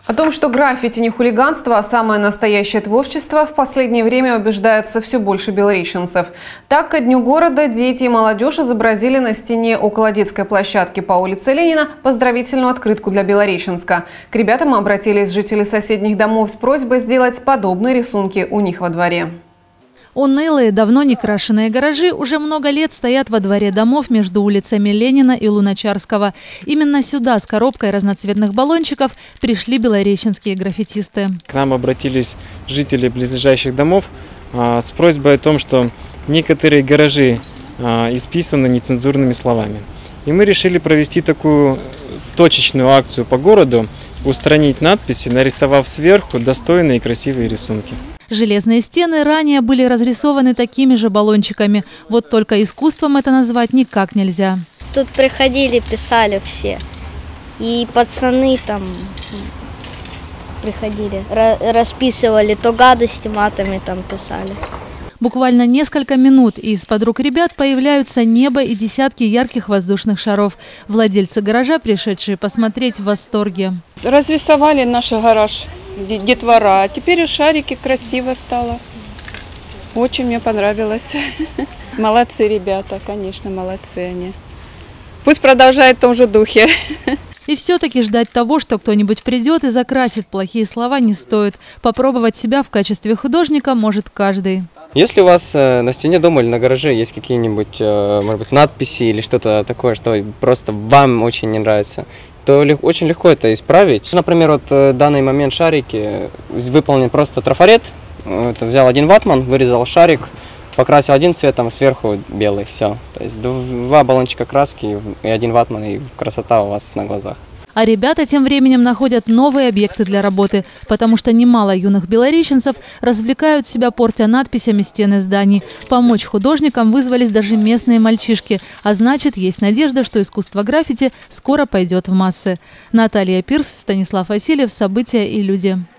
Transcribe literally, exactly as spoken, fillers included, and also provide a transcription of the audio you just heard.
О том, что граффити не хулиганство, а самое настоящее творчество, в последнее время убеждается все больше белореченцев. Так, ко Дню города дети и молодежь изобразили на стене около детской площадки по улице Ленина поздравительную открытку для Белореченска. К ребятам обратились жители соседних домов с просьбой сделать подобные рисунки у них во дворе. Унылые, давно не крашеные гаражи уже много лет стоят во дворе домов между улицами Ленина и Луначарского. Именно сюда с коробкой разноцветных баллончиков пришли белореченские граффитисты. К нам обратились жители близлежащих домов а, с просьбой о том, что некоторые гаражи а, исписаны нецензурными словами. И мы решили провести такую точечную акцию по городу, устранить надписи, нарисовав сверху достойные и красивые рисунки. Железные стены ранее были разрисованы такими же баллончиками. Вот только искусством это назвать никак нельзя. Тут приходили, писали все. И пацаны там приходили, расписывали, то гадости матами там писали. Буквально несколько минут, и из-под рук ребят появляются небо и десятки ярких воздушных шаров. Владельцы гаража, пришедшие посмотреть, в восторге. Разрисовали наш гараж, детвора. Теперь шарики, красиво стало. Очень мне понравилось. Молодцы ребята, конечно, молодцы они. Пусть продолжают в том же духе. И все-таки ждать того, что кто-нибудь придет и закрасит плохие слова, не стоит. Попробовать себя в качестве художника может каждый. Если у вас на стене дома или на гараже есть какие-нибудь, может быть, надписи или что-то такое, что просто вам очень не нравится, то очень легко это исправить. Например, вот в данный момент шарики выполнен просто трафарет. Взял один ватман, вырезал шарик, покрасил один цветом, сверху белый, все. То есть два баллончика краски и один ватман, и красота у вас на глазах. А ребята тем временем находят новые объекты для работы, потому что немало юных белореченцев развлекают себя, портя надписями стены зданий. Помочь художникам вызвались даже местные мальчишки, а значит, есть надежда, что искусство граффити скоро пойдет в массы. Наталья Пирс, Станислав Васильев, «События и люди».